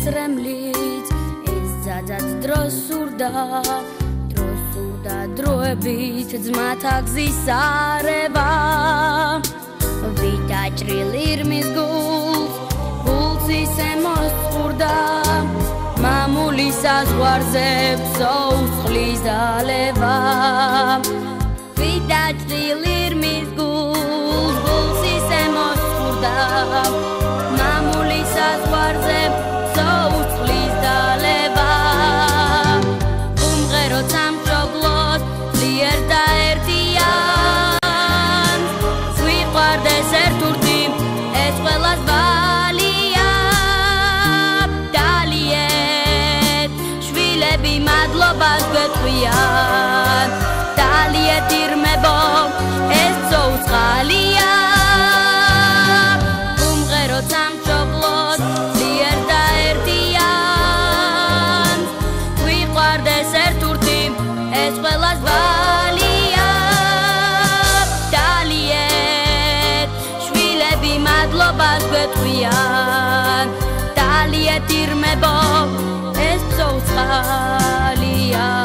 წრემლიც ეს ძაძაც დროს სურდა დროებით ძმათა გზის არევა ვიდაჭრილ ირმის გულს ისე მოსწყურდა მამული საზღვარზე ფსოუწყლის დალევა ვიდაჭრილ ირმის გულს ისე მოსწყურდა მამული საზღვარზე ფსოუწყლის დალევა უმღეროთ სამშობლოს ძლიერ და ერთიან გვიყვარდეს ერთურთი ეს ყველას ვალია დალიეთ შვილები მადლობას გვეთქვიან დალიეთ ირმებო ეს ცოცხალია უმღეროთ სამშობლოს ძლიერ და ერთიან გვიყვარდეს ერთურთი ეს ყველას ვალია დალიეთ შვილები მადლობას გვეთქვიან დალიეთ ირმებო ეს ცოცხალია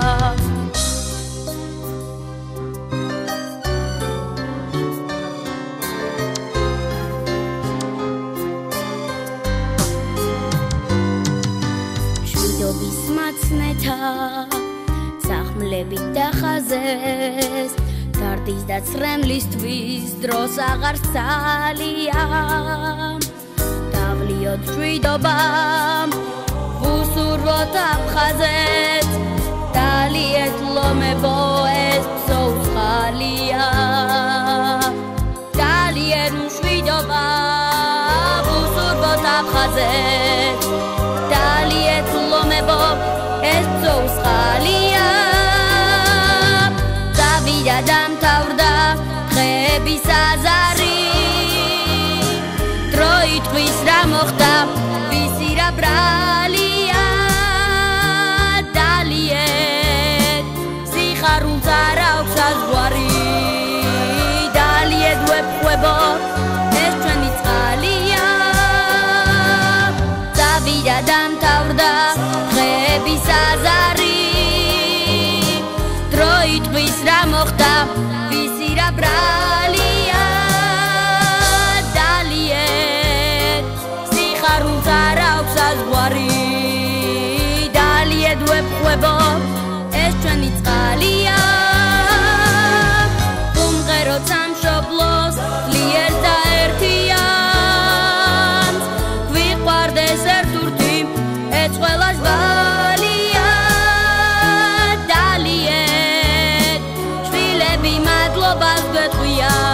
შვიდობის მაცნეთა სახმლებით დახაზეს დარდის და წრემლისთვის დროს აღარ სწალია დავლიოთ შვიდობამ ვუსურვოთ აფხაზეთ დალიეთ ლომებო ეს ცოცხალია დალიეთ შვიდობა ვუსურვოთ აფხაზეთ დალიეთ ლომებო ეს ცოცხალია დავიდა დამთავრდა დღეების აზარი დროით თვის რა მოხდა ვისი რა ბრალია დალიეთ სიხარულს არ აქვს საზღვარი დალიეთ ვეფხვებო ეს ჩვენი წყალია დავიდა დამთავრდა დღეების აზარი დროით თვის რა მოხდა ვისი რა ბრალია დალიეთ სიხარულს არ აქვს საზღვარი დალიეთ ვეფხვებო ეს ჩვენი წყალია უმღეროთ სამშობლოს ძლიერ და ერთიანს გვიყვარდეს ერთურთი ეს ყველას ვალია დალიეთ შვილები მადლობას გვეთქვიან